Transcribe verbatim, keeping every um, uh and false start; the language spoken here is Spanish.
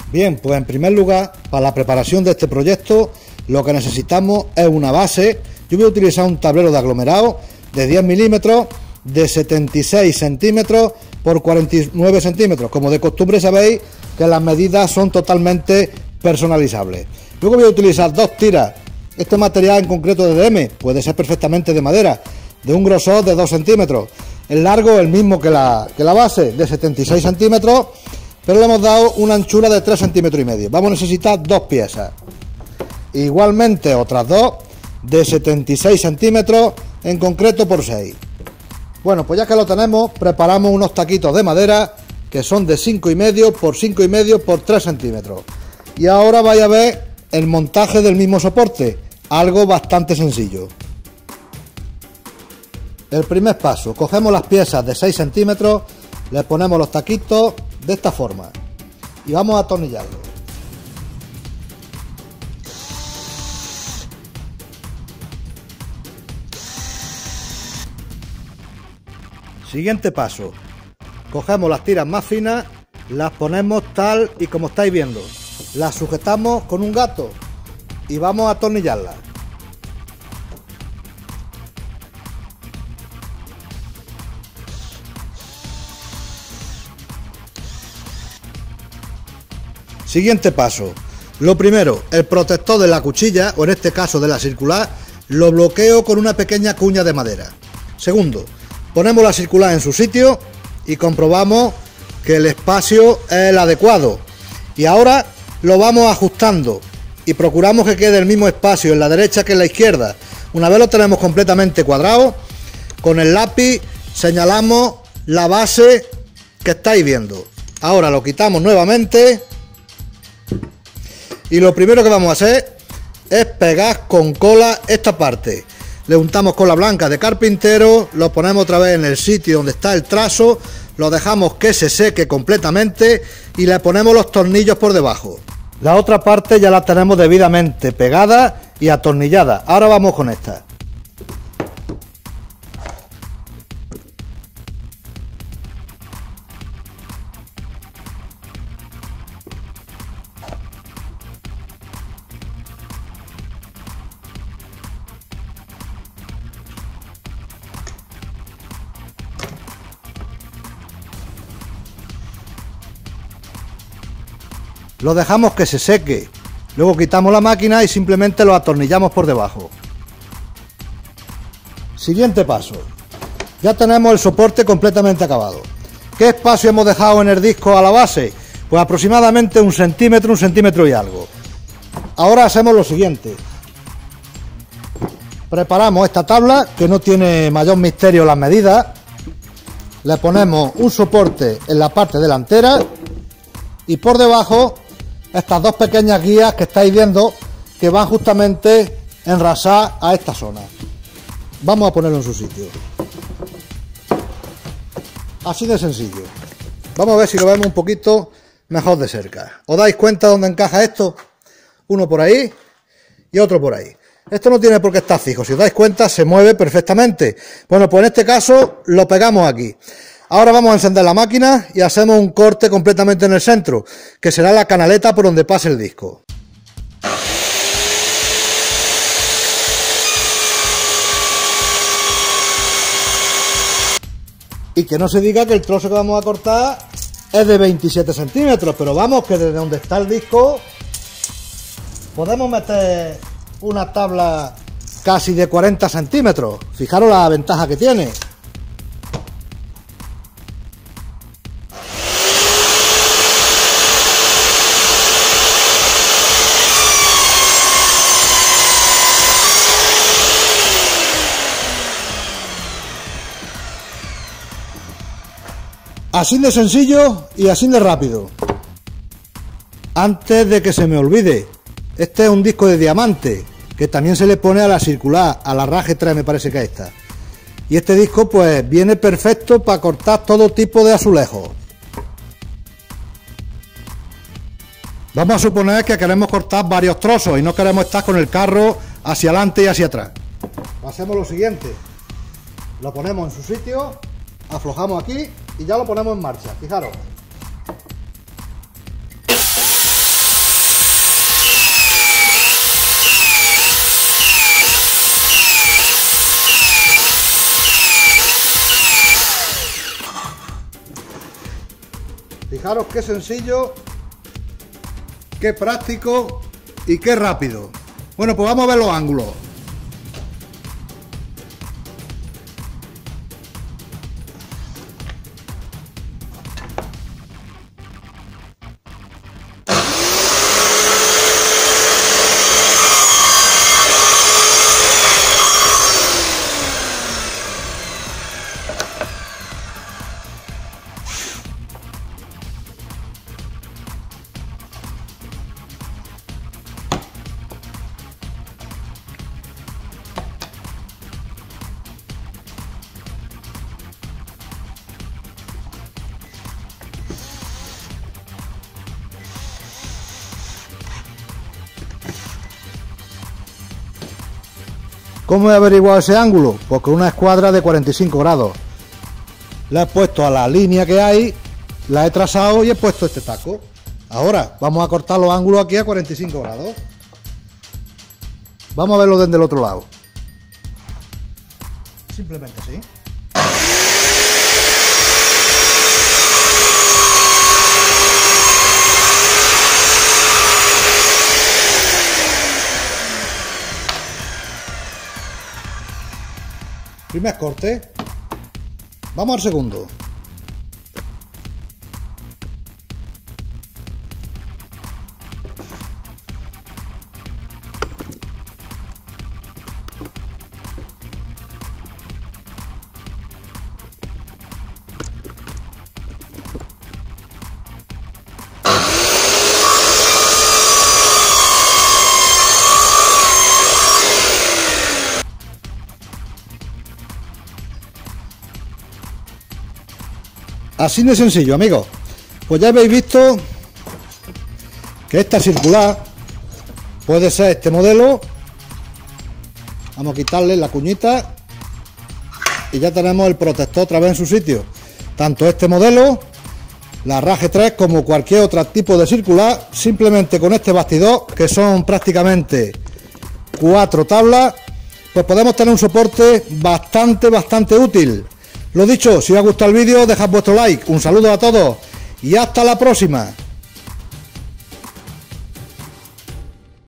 Bien, pues en primer lugar, para la preparación de este proyecto, lo que necesitamos es una base. Yo voy a utilizar un tablero de aglomerado de diez milímetros, de setenta y seis centímetros por cuarenta y nueve centímetros. Como de costumbre sabéis que las medidas son totalmente personalizables. Luego voy a utilizar dos tiras. Este material en concreto de D M puede ser perfectamente de madera, de un grosor de dos centímetros. El largo el mismo que la, que la base, de setenta y seis centímetros, pero le hemos dado una anchura de tres centímetros y medio. Vamos a necesitar dos piezas. Igualmente otras dos de setenta y seis centímetros, en concreto por seis. Bueno, pues ya que lo tenemos, preparamos unos taquitos de madera que son de cinco y medio por cinco y medio por tres centímetros. Y ahora vais a ver el montaje del mismo soporte, algo bastante sencillo. El primer paso, cogemos las piezas de seis centímetros, le ponemos los taquitos de esta forma y vamos a atornillarlo. Siguiente paso, cogemos las tiras más finas, las ponemos tal y como estáis viendo, las sujetamos con un gato y vamos a atornillarlas. Siguiente paso, lo primero, el protector de la cuchilla, o en este caso de la circular, lo bloqueo con una pequeña cuña de madera. Segundo, ponemos la circular en su sitio y comprobamos que el espacio es el adecuado. Y ahora lo vamos ajustando y procuramos que quede el mismo espacio en la derecha que en la izquierda. Una vez lo tenemos completamente cuadrado, con el lápiz señalamos la base que estáis viendo. Ahora lo quitamos nuevamente y lo primero que vamos a hacer es pegar con cola esta parte. Le untamos cola blanca de carpintero, lo ponemos otra vez en el sitio donde está el trazo, lo dejamos que se seque completamente y le ponemos los tornillos por debajo. La otra parte ya la tenemos debidamente pegada y atornillada. Ahora vamos con esta. Lo dejamos que se seque, luego quitamos la máquina y simplemente lo atornillamos por debajo. Siguiente paso, ya tenemos el soporte completamente acabado. ¿Qué espacio hemos dejado en el disco a la base? Pues aproximadamente un centímetro, un centímetro y algo. Ahora hacemos lo siguiente, preparamos esta tabla que no tiene mayor misterio las medidas, le ponemos un soporte en la parte delantera y por debajo estas dos pequeñas guías que estáis viendo que van justamente enrasadas a esta zona. Vamos a ponerlo en su sitio. Así de sencillo. Vamos a ver si lo vemos un poquito mejor de cerca. ¿Os dais cuenta dónde encaja esto? Uno por ahí y otro por ahí. Esto no tiene por qué estar fijo. Si os dais cuenta se mueve perfectamente. Bueno, pues en este caso lo pegamos aquí. Ahora vamos a encender la máquina y hacemos un corte completamente en el centro, que será la canaleta por donde pase el disco. Y que no se diga que el trozo que vamos a cortar es de veintisiete centímetros, pero vamos, que desde donde está el disco podemos meter una tabla casi de cuarenta centímetros. Fijaros la ventaja que tiene. Así de sencillo y así de rápido. Antes de que se me olvide, este es un disco de diamante que también se le pone a la circular, a la Rage tres me parece que es esta. Y este disco pues viene perfecto para cortar todo tipo de azulejos. Vamos a suponer que queremos cortar varios trozos y no queremos estar con el carro hacia adelante y hacia atrás. Hacemos lo siguiente, lo ponemos en su sitio, aflojamos aquí y ya lo ponemos en marcha. Fijaros. Fijaros qué sencillo, qué práctico y qué rápido. Bueno, pues vamos a ver los ángulos. ¿Cómo he averiguado ese ángulo? Pues con una escuadra de cuarenta y cinco grados. La he puesto a la línea que hay, la he trazado y he puesto este taco. Ahora vamos a cortar los ángulos aquí a cuarenta y cinco grados. Vamos a verlo desde el otro lado. Simplemente así. Primer corte. Vamos al segundo. Así de sencillo, amigos. Pues ya habéis visto que esta circular puede ser este modelo. Vamos a quitarle la cuñita y ya tenemos el protector otra vez en su sitio. Tanto este modelo, la R A G tres, como cualquier otro tipo de circular, simplemente con este bastidor, que son prácticamente cuatro tablas, pues podemos tener un soporte bastante, bastante útil. Lo dicho, si os ha gustado el vídeo, dejad vuestro like, un saludo a todos y hasta la próxima.